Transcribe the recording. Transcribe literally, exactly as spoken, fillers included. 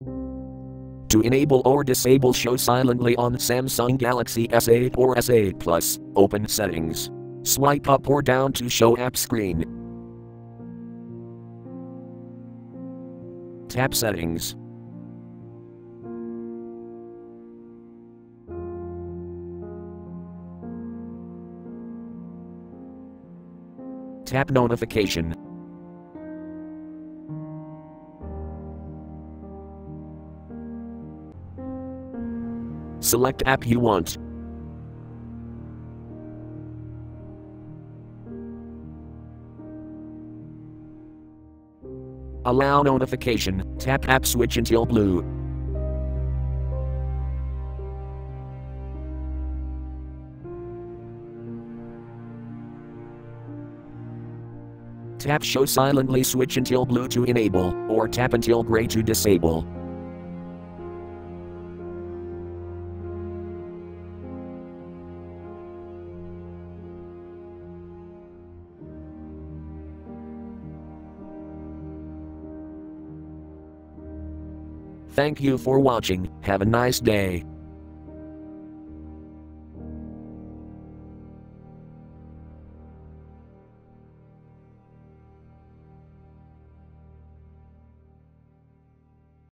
To enable or disable show silently on Samsung Galaxy S eight or S eight Plus, open Settings. Swipe up or down to show app screen. Tap Settings. Tap Notification. Select app you want. Allow notification. Tap app switch until blue. Tap show silently switch until blue to enable, or tap until gray to disable. Thank you for watching. Have a nice day.